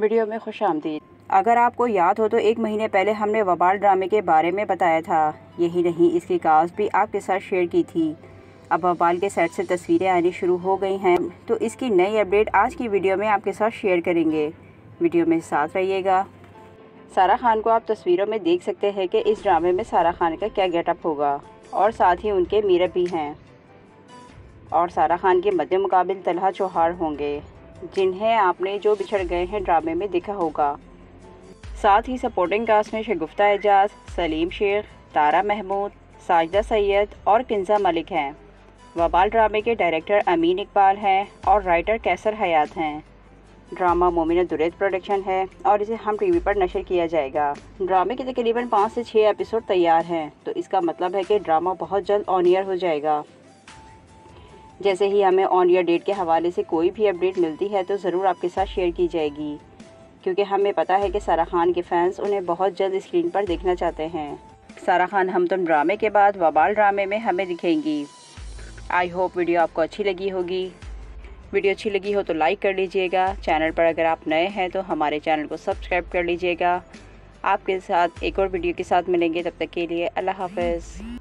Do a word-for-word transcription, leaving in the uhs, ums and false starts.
Video में खुश आमदीद। अगर आपको याद हो तो एक महीने पहले हमने वबाल ड्रामे के बारे में बताया था। यही नहीं, इसकी कास्ट भी आपके साथ शेयर की थी। अब वबाल के सेट से तस्वीरें आनी शुरू हो गई हैं, तो इसकी नई अपडेट आज की वीडियो में आपके साथ शेयर करेंगे। वीडियो में साथ रहिएगा। सारा खान को आप तस्वीरों में देख सकते हैं कि इस ड्रामे में सारा खान का क्या गेटअप होगा, और साथ ही उनके मीरब भी हैं। और सारा खान के मद्दे मुकाबिल तलहा चौहान होंगे, जिन्हें आपने जो बिछड़ गए हैं ड्रामे में देखा होगा। साथ ही सपोर्टिंग कास्ट में शगुफ्ता एजाज, सलीम शेख, तारा महमूद, साजिदा सैयद और किंजा मलिक हैं। वबाल ड्रामे के डायरेक्टर अमीन इकबाल हैं और राइटर कैसर हयात हैं। ड्रामा मोमिना दुरैद प्रोडक्शन है और इसे हम टीवी पर नशर किया जाएगा। ड्रामे के तकरीबन पाँच से छः एपिसोड तैयार हैं, तो इसका मतलब है कि ड्रामा बहुत जल्द ऑन एयर हो जाएगा। जैसे ही हमें ऑन एयर डेट के हवाले से कोई भी अपडेट मिलती है तो ज़रूर आपके साथ शेयर की जाएगी, क्योंकि हमें पता है कि सारा खान के फैंस उन्हें बहुत जल्द स्क्रीन पर देखना चाहते हैं। सारा खान हम तुम ड्रामे के बाद वबाल ड्रामे में हमें दिखेंगी। आई होप वीडियो आपको अच्छी लगी होगी। वीडियो अच्छी लगी हो तो लाइक कर लीजिएगा। चैनल पर अगर आप नए हैं तो हमारे चैनल को सब्सक्राइब कर लीजिएगा। आपके साथ एक और वीडियो के साथ मिलेंगे, तब तक के लिए अल्लाह हाफ़िज़।